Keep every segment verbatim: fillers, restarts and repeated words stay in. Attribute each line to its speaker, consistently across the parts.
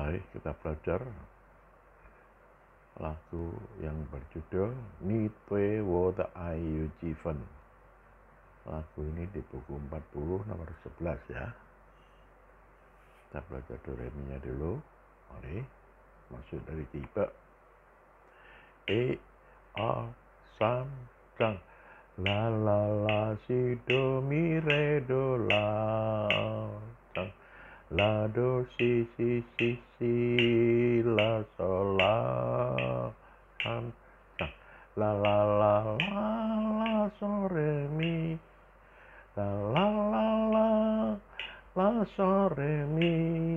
Speaker 1: Mari kita belajar lagu yang berjudul Nitwe What I You Given. Lagu ini di buku empat puluh nomor sebelas ya. Kita belajar do re mi nya dulu. Mari masuk dari tiba. E A sam sang la la la si do mi re do la sang la do si si si si la sol la sam sang la la la la la so re mi la la la la la so re mi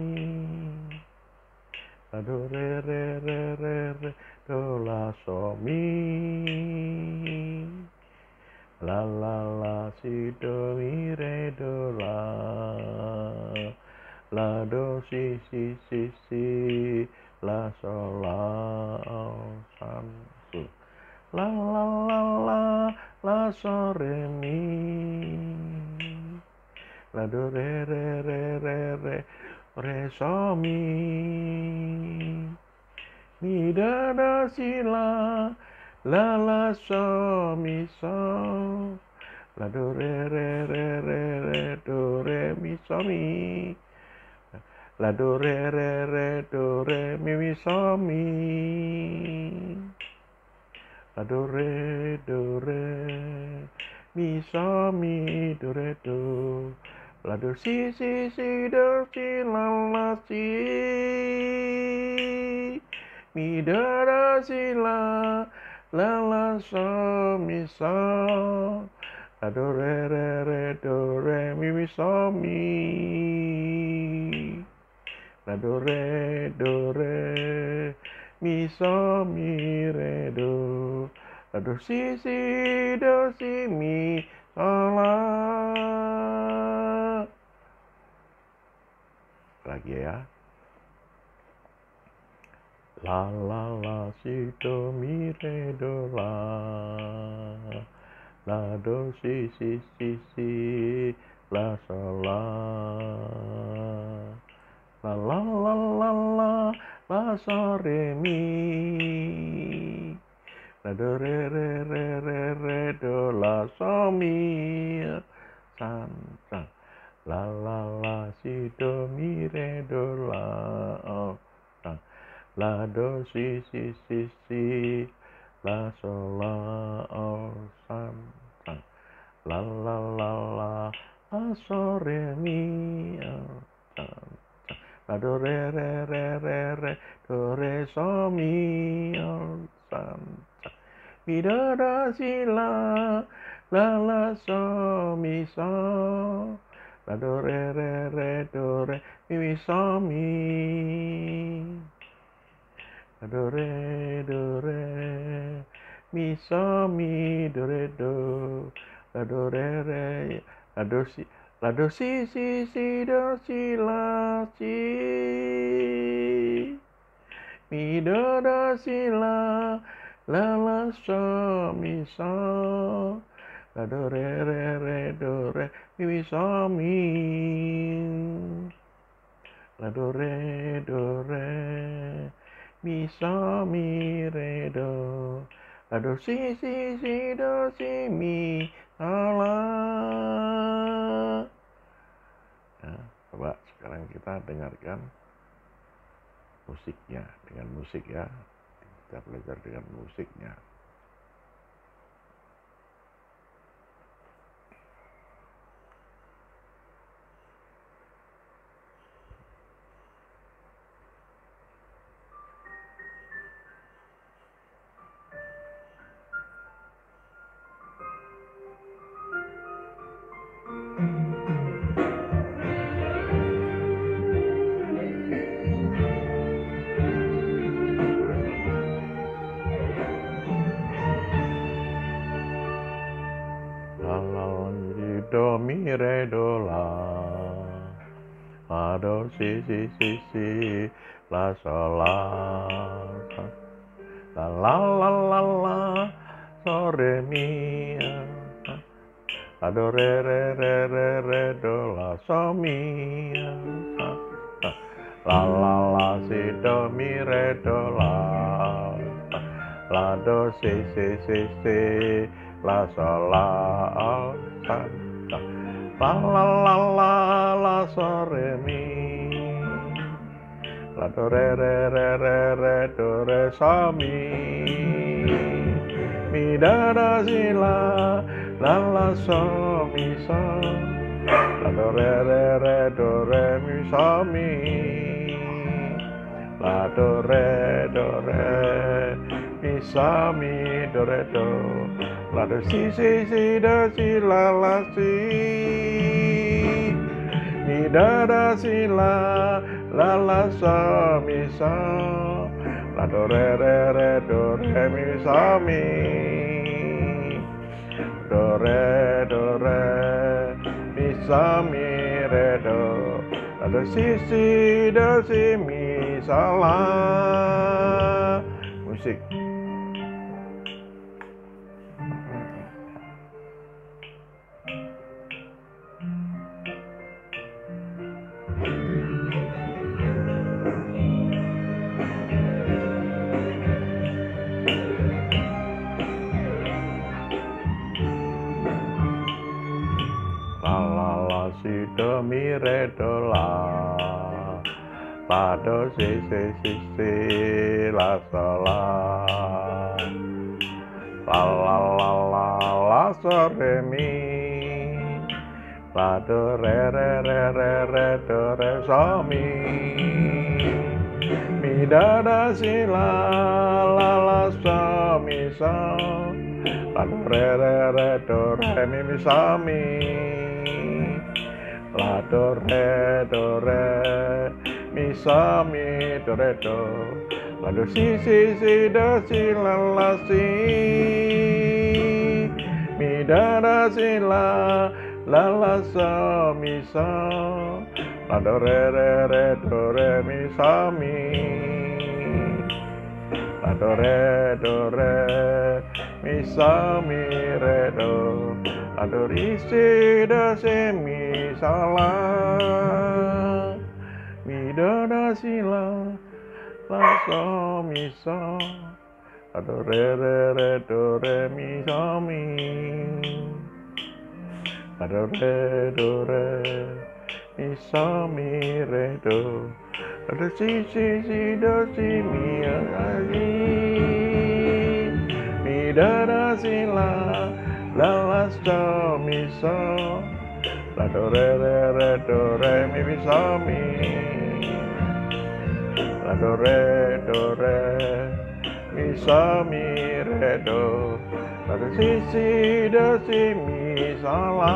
Speaker 1: la do re re re re re do la so mi la la la si do mi re do la la do si si si si la sol la sam su la la la la la so re mi la do re re re re re re so mi mi da da si la la la so mi so la do re re re re re do re mi so mi la do re re re do re mi mi so mi la do re do re mi so mi do re do la do si si si do si la la si mi do do si la la la so mi so la do re re re do re mi mi so mi la do re do re mi so mi re do la do si si do si mi so la. Lagi ya. La la la si do mi re do la la do si si si si la sol la la la la la la la so re mi la do re re re re re do la so mi san san la la la si do mi re do la oh, san la do si si si si la sol la oh, san san la la la la la so re mi oh, san la do re re re re re do re so mi oh, san san mi do do si la la la so mi so la do re re re do re mi mi so mi la do re do re mi so mi do re do la do re re la do si la do si si si do si la si mi do do si la la la so mi so la do re re re do re mi mi so mi la do re do re mi so mi re do la do si si si do si mi so la. Ya, coba sekarang kita dengarkan musiknya dengan musik ya. Kita belajar dengan musiknya. Do mi re do la la do si si si si la sol la la la la la la so re mi la do re re re re re do la so mi la la la si do mi re do la la do si si si si la sol la sa la la la la la sol re mi la do re re re re re do re so mi mi da da si la la la so mi so la do re re re do re mi so mi la do re do re mi so mi do re do la do si si si do si la la si mi da da si la la la so mi so la do re re re do re mi so mi do re do re mi so mi re do la do si si do si mi so la. Musik. La la la si do mi re do la la do si si si si la sol la la la la la la sol re mi la do re re re re re do re so mi mi da da si la la la so mi so la do re re re do re mi mi so mi la do re do re mi so mi do re do la do si si si do si la la si mi da da si la la la so mi so la do re re re do re mi so mi la do re do re mi so mi re do la do ri si do si mi so la mi do da si la la so mi so la do re re re do re mi so mi la do re do re mi so mi re do la do si si si do si mi la si mi da da si la la la so mi so la do re re re do re mi mi so mi la do re do re mi so mi re do la do si si do si mi so la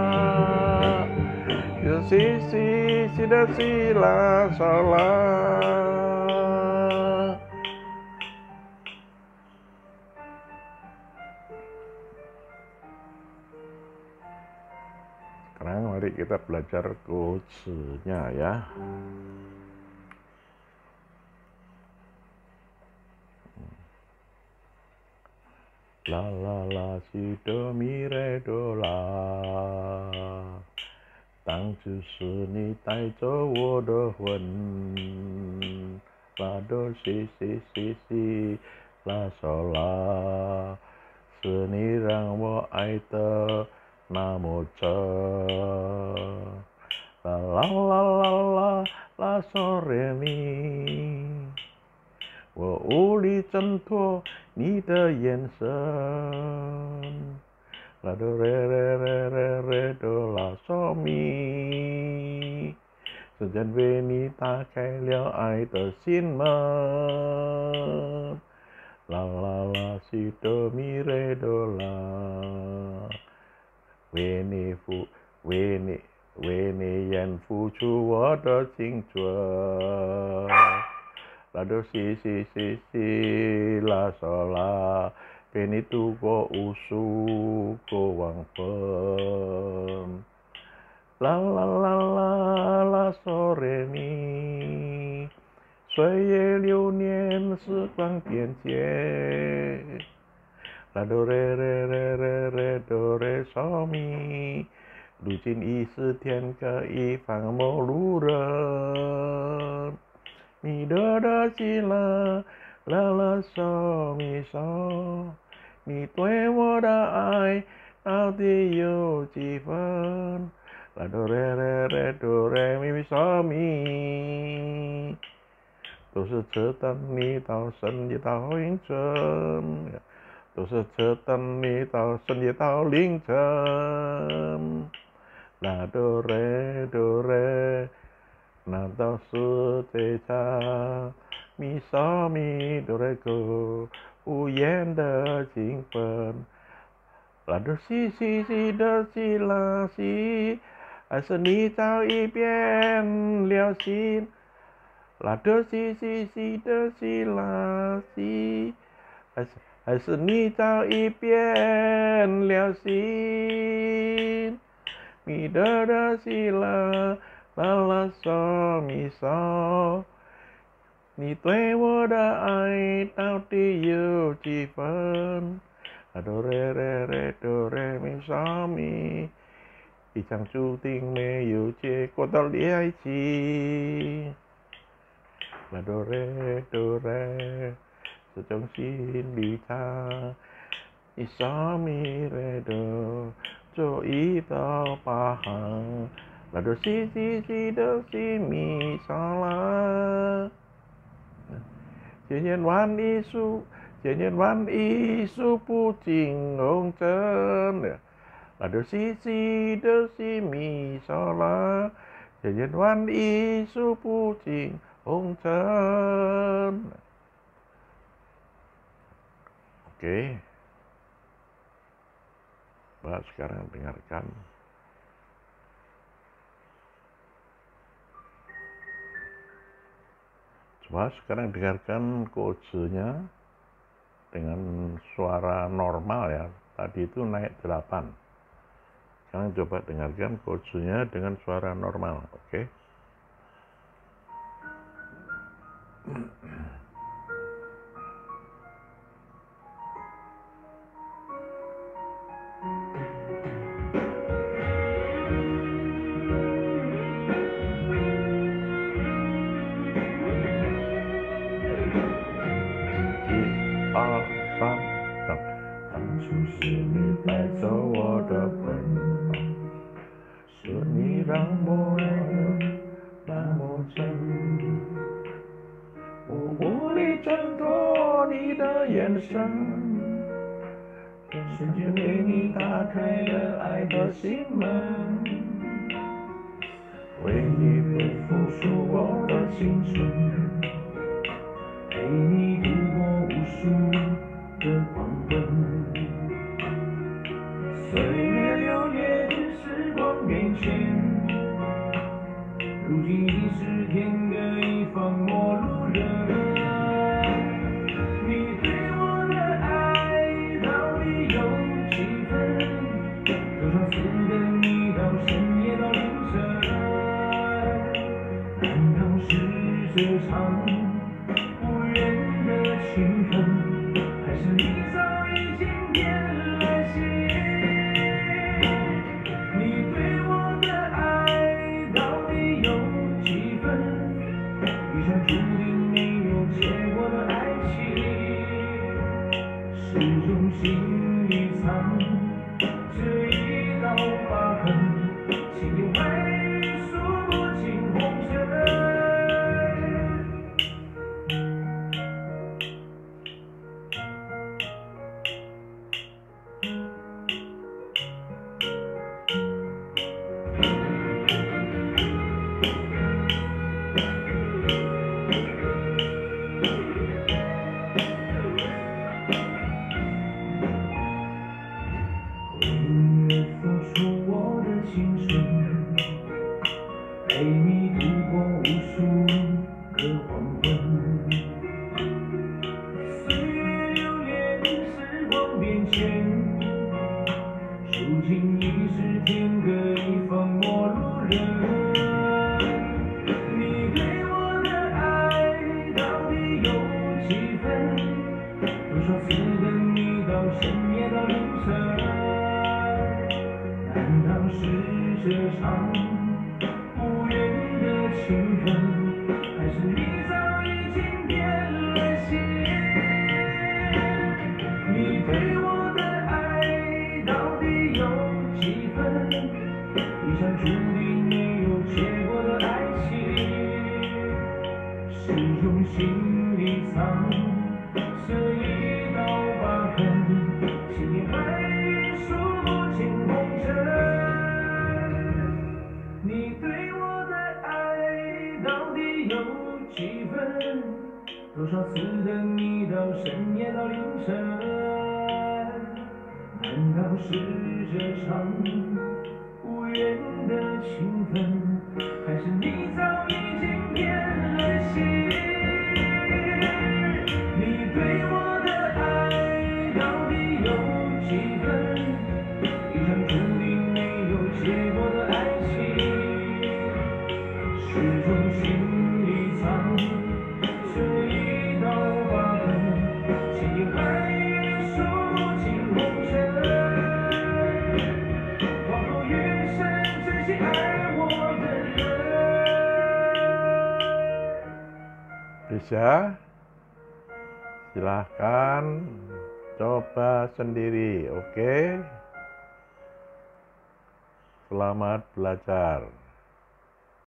Speaker 1: do si si si do si la so la. Sekarang mari kita belajar kode-nya ya. La la la si do mi re do la当就是你带走我的魂la do si si si si la sol la 是你让我爱的那么真啦啦啦啦啦啦嗦re mi我无力挣脱你的眼神啦哆re re re re re do la so mi时间为你打开了爱的心门啦啦啦西哆咪re do la为你付为你为你愿付出我的青春啦哆西西西西啦嗦啦陪你度过无数个黄昏啦啦啦啦啦嗦re mi岁月流年时光变迁啦哆 re re re re re do re so mi 如今已是天各一方陌路人你哆哆西啦啦啦嗦咪嗦，你对我的爱到底有几分？啦哆来来来哆来咪咪嗦咪，都是车等你到深夜到凌晨，都是车等你到深夜到凌晨。啦哆来哆来，难道是这场咪嗦咪哆来嗦无言的兴奋？啦哆西西西哆西啦西，还是你早已变了心？啦哆西西西哆西啦西，还是还是你早已变了心？咪哆哆西啦啦啦嗦咪嗦，你对我的爱到底有几分？啦哆来来来哆来咪嗦咪，一场注定没有结果的爱情。啦哆来哆来，这种心里唱，咪嗦咪来哆，做一道疤痕。啦哆西西西哆西咪嗦啦，千言万语诉，千言万语诉不尽红尘。啦哆西西哆西咪嗦啦，千言万语诉不尽红尘。Oke, Mbak sekarang dengarkan. Coba sekarang dengarkan kodenya dengan suara normal ya. Tadi itu naik delapan. Sekarang coba dengarkan kodenya dengan suara normal, oke? Okay?瞬间为你打开了爱的心门，为你奔赴属我的青春，陪你度过无数的黄昏。岁月流年，时光变迁，如今已是天的一方陌路人。这场无缘的情分，还是你早已经变了心？你对我的爱到底有几分？一场注定没有结果的爱情，始终心里藏着一道疤痕，千言万语诉不尽红尘。
Speaker 2: 长，是一道疤痕，千言万语数不尽红尘。你对我的爱到底有几分？多少次等你到深夜到凌晨？难道是这场无缘的情分，还是你早已经变了心？你对我的爱到底有几分？一场注定没有结果的爱情，始终心里藏着一道疤痕，千言万语数不尽红尘。往后余生，珍惜爱我的人。
Speaker 1: Bisa? Silahkan coba sendiri, oke? Selamat belajar.